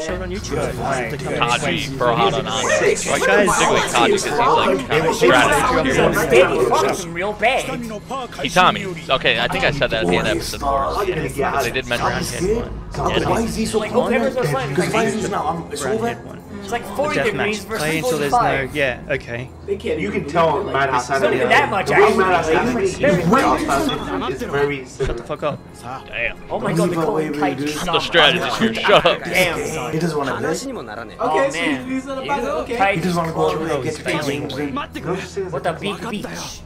show it on YouTube. Kaiji, Burhana, and Ando. Like, particularly Kaiji because he's like strategy. Fucking real bad. Itami. Okay, I think I said that at the end of episode 4. They did mention him. Why is he so calm? Because Faizy's now, it's over. It's like 40 degrees versus Play until there's 45. no. Yeah, okay. You can tell Madhouse has Not even that much, actually. it's very Shut the fuck up. Damn. Oh my god, they're calling Kaiji. I'm the strategist here. Shut up. Damn, son. He doesn't want to play. Oh, man. He just want to go over there and get the games. What the big beach.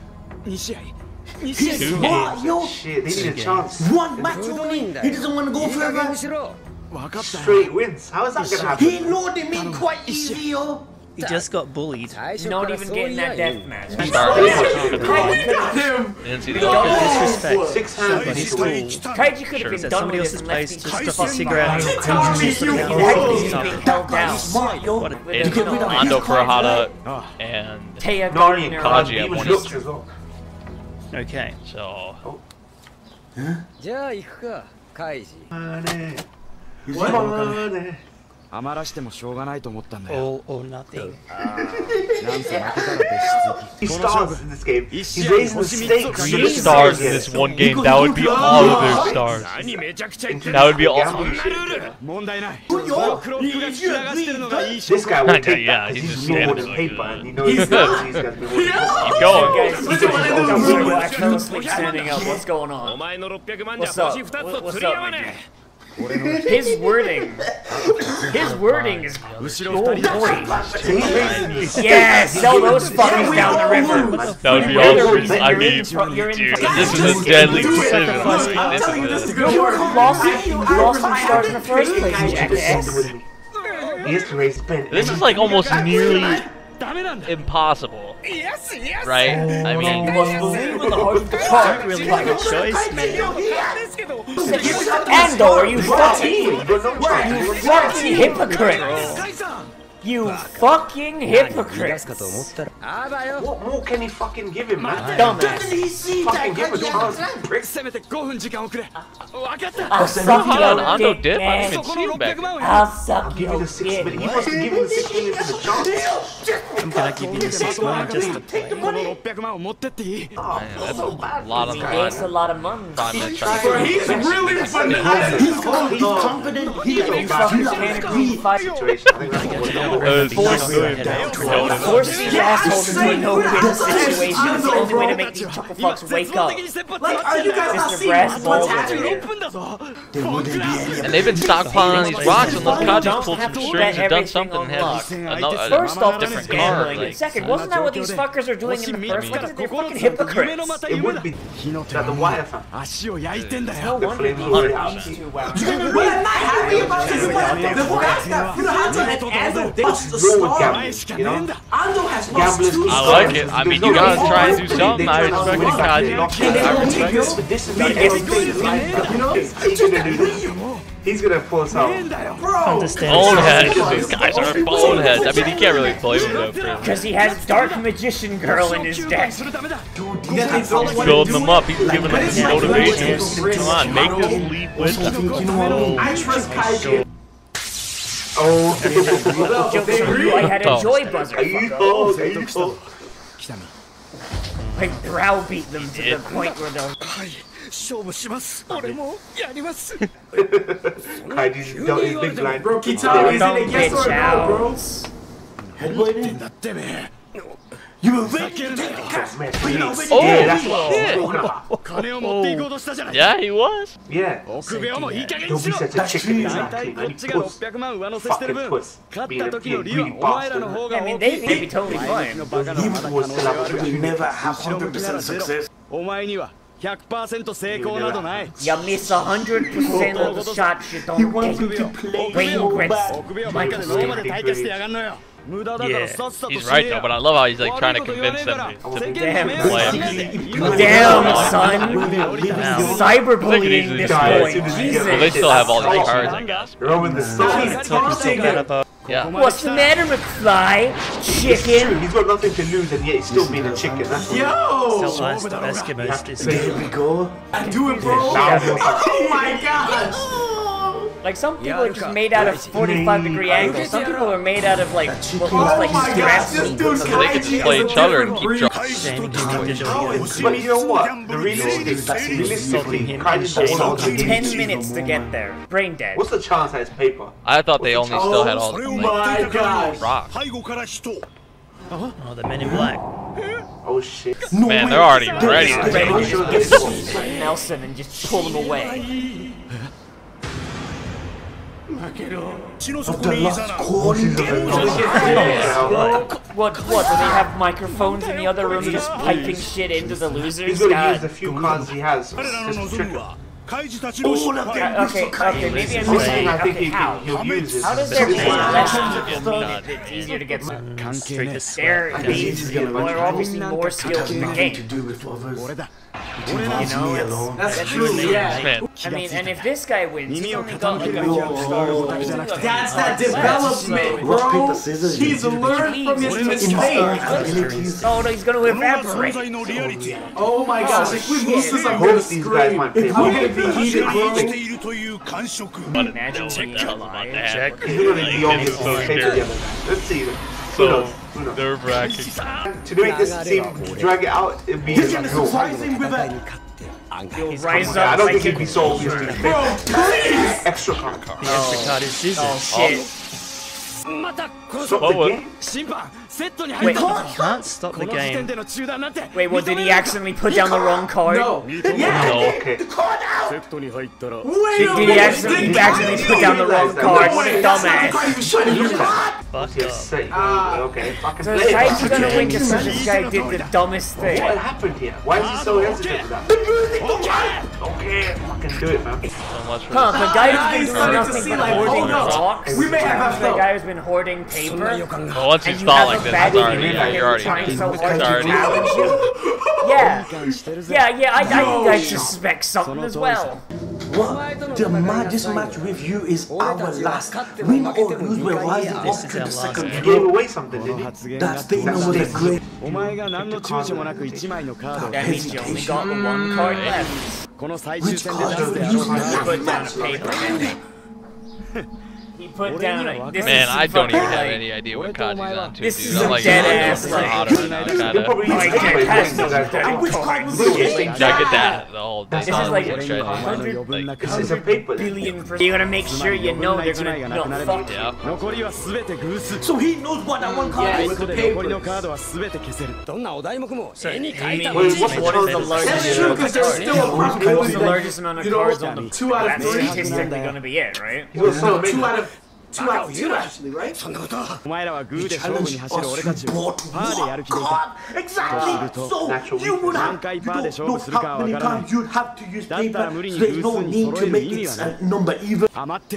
What? Yo, Shit, they need a chance. one match only. He doesn't want to go further. Straight wins. How is that gonna happen? He know they made quite easy, yo. He just got bullied. Not even getting that death match. Didn't see the Disrespect. 6 hands. He's cool. Kaiji could have been done Somebody with else's this place, left just being stuff a cigarette. He's being held down. Smart, yo. What a Get rid of Ando, Kurahara, and Taya Nori and Gardner. Kaiji at one looks as well. Okay. So, じゃあ行くか、カイジ。 余らしてもしょうがないと思ったんだよ。 All or nothing. なんせ負けたら別室 He stars in this game. He's raising the stakes. 3 stars in this one game. That would be all of their stars. That would be awesome. 問題ない。黒服が聞き流してるのがいい This guy will take Yeah, that. he's He's just just normal standing as there paper, like and he knows he's gonna be working. Keep going. I fell asleep standing up. What's going on? What's up? What's up, man? His wording is gold. Yeah, sell those fuckers down the river. That would be awesome. I mean, dude, this is a deadly decision. You lost some stars in the first place, jackass. He has to raise pen. This is like almost nearly impossible, right? I mean, You must believe in the heart of the heart. Really like a choice, man. Ando, are you fucking hypocrite? You fucking hypocrite. What more can he fucking give him, man? Dumbass. Fucking give him a chance. Prick. せめて5分時間遅れ。わかった。 I'll suck Hold on, your Ando dick, did? I man. didn't even see him back there. I'll suck Give you your the 6 dick. minutes. He must have given the 6 minutes of the chance. I'm gonna give you the 6 months just to play. この600万を持ってっていい。 Oh, that's so a bad. lot of He money. makes a lot of money. 5 minutes. He's confident. He's confident. He He fucking can't agree fight. Situation. I think that's what we're doing. Force these assholes into a no-win situation. It's the only way to make these chuckle fucks wake up. Mr. Brass Balls over here. And they've been stockpiling on these rocks unless Kaji's pulled some strings or done something and had a First off, this is different card. gambling. And Like, second, wasn't that what these fuckers are doing in the first place? They're fucking hypocrites. It would be that the wire fan. 足を焼いてんだ No よ。 wonder these Flames these two wow. Roll with gambling, you know? Gamblers keep I like it. I mean, you gotta try and do something. I respect it, Kaiji. I respect it. But this is the He's gonna do this. He's gonna pull us out. Understand. Boneheads. These guys are boneheads. I mean, you can't really blame him though for Because he has Dark Magician Girl in his deck. building them up. He's giving them motivation. Come on, make them lead with them. I trust Kaiji. Oh, Joke's on you, I had a joy buzzer, fucko. I browbeat them to the point where they'll... 勝負します。俺もやります。 Kaiji's big blind. Don't bitch out. だってめ。 Oh, yeah, that's what. 金を持っていこうとしたじゃない。 Yeah, he was. Yeah. 臆病もいい加減 Don't に be しろ。 such a chicken, 大 exactly. 体こ And っ he ちが puts 600万上乗せしてる fucking 分 puss. 勝っ Being た a 時の利 greedy はお前らの bastard. 方が I mean, 大きい。 they'd be totally fine. バカな He まだ will 可能 still 性はあ have る to never have 100% success. お前には 100% 成功などない。 You miss 100% of the shots you don't take. Brain grits. 臆病ばっかで脳まで退化してやがんのよ。無駄だからさっさと He's 死 right ね though, よ。 but I love how he's like trying to convince them to Damn, play. Damn, son. Cyberbullying this boy. Well, they Jesus. still have all these cards, I guess. Roman the soul. Yeah. What's the matter, McFly? Chicken? He's got nothing to lose and yet he's still being a chicken. That's what Still last of Eskimos this Here game. we go. Oh my god! Like some people are just made out of 45-degree angles. Some people are made out of like what looks like straps. They can just play each other and keep dropping. But you know what? The reason is that realistically, Kaiji 10 minutes to get there. Brain dead. What's the chance that it's paper? I thought they only still had all the Oh my gosh! rocks. Oh, the men in black. Oh shit. Man, they're already ready. Ready to just get Nelson and just pull him away. What, do they have microphones in the other room just piping shit into the losers? He's gonna use the few cards he has. Just trick him. Okay, maybe I'm missing. Okay, how? He'll use it. How does there be less people mean it's easier to get some? There means they're obviously more skilled in the game. You know, That's true, yeah. Man, I mean, and if this guy wins, he's only got like a few stars. That's that development, bro. He's learned from his mistakes. Oh no, he's gonna evaporate. Oh my gosh, if we lose this, I'm gonna scream. I'm gonna be heated, bro. Imagine being alive. Check. Let's see. so nerve-wracking. To make this team drag it out, it'd be He'll rise up. I don't think like he'd be so obvious to pick. Extra card. The extra card is scissors. Oh shit. Stop the game. Wait, Can't stop the game. wait, what, did he accidentally put down the wrong card? No. No. Okay. Did he accidentally put down the wrong card? What a dumbass. Fuck Yes, up. say. Okay, fucking So play Kai's it. gonna win because this guy did the dumbest thing. What happened here? Why is he so hesitant with that? Okay, fucking do it, man. So much for Huh, the guy who's been doing starting to nothing see, but like, hoarding hold up. rocks. We may have The guy who's been hoarding paper. Well, once And he's you thought have like a this, bad it's already, feeling you're already, trying so it's hard to already. challenge you. Yeah, I think I suspect something as well. What? This match with you is our last. Win or lose, we're rising This up is to our the second last He gave away something, didn't he? That's the end of the great. That means you only got the one card left. Which card do you use? Put down a paper. He put down a. This Man, is I don't even fucking, have like, any idea what Kaji's on to, This dude. is I'm a like, dead-ass, I'm like- hotter now, He'll kinda. probably use Like, it Jack anyway. has no Exactly. dirty cards. Yeah, I get that. The whole This is not like strategy. 100 Like, It's a paper. billion%. You gotta make sure you know they're gonna. No, fuck. yeah. So he knows what that one card is. With the paper. So, he means What is the largest That's true, because there's still a What's the possibility that largest amount of cards on the? 2 out of That's 3. statistically gonna be it, right? He was so 2 out of 2 actually, right? Challenge us to what card? Exactly. So Natural you would have. You don't know how many times you'd have to use paper. So there's no need to make it a number even.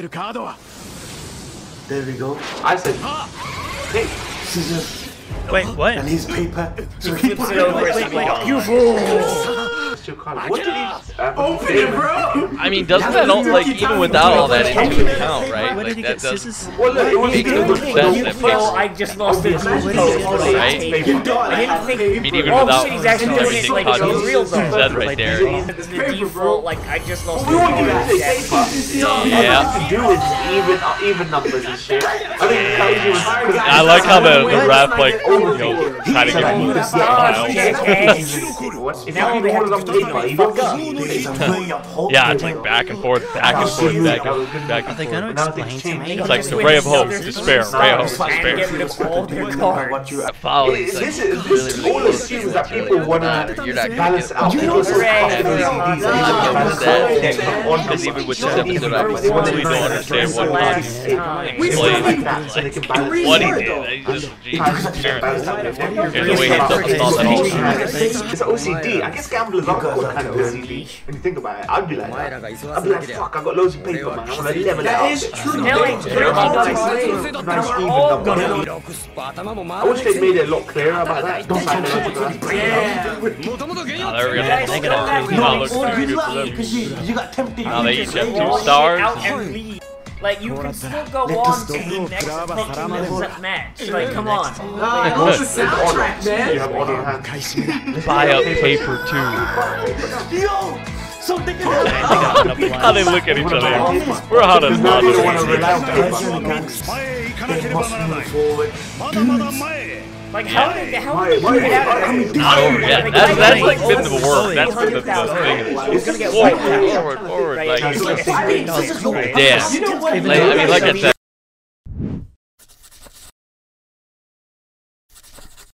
There we go. I said, hey, Scissors Wait, what? and his paper. So he Flips it over. It's like, you what's your card? What did he open it, bro? I mean, doesn't that all, like, even without all that into account, right? Where did he Like, get that does. scissors? Well, look, it was Makes good. good sense that Well, I just lost it. Right? I didn't think. mean, even Oh without shit, he's actually doing it everything like Kaji it's real though. said right there. It's the default, like I just lost We want you to say it. paper. All you Yeah. have to do is even numbers and shit. I think Kaiji was. I like how the ref, like, you know, kind of giving you the smile. Now they have to do it like fuck up. Yeah, it's like back and forth, back and forth, back and forth, back Are and they forth. going to explain to me? It's like the ray of hope, despair, ray of hope, And get despair. rid of all their cards. Foul. This all assumes that people wanna You're not gonna balance get out. People Hooray balance for out. because even with this episode, I completely don't understand what Kaji explained. What he did, he's just Jesus parent. And the way he focused on that whole shit. It's OCD. I guess gamblers are kind of OCD. When you think about it, I'd be like that. I'd be like, fuck, I got loads of paper, man. I wanna level it out. Now like breaking up Nice even numbers. I wish they made it a lot clearer about that. Don't sign it up. Now they're gonna now look pretty good for them. You got tempted. Now they each have out 2 stars. and leave. Like you can still go on to the next 15 minutes match. Like come on. You have honor in hand. Buy up paper too. Yo! So they can How they look at each other. We're hot as hot. They must move forward. Like, how did they get out of there? Oh, yeah, that's like been the work. That's been the thing. He's gonna get Forward. Like, Right? damn. Like, I mean, like I said.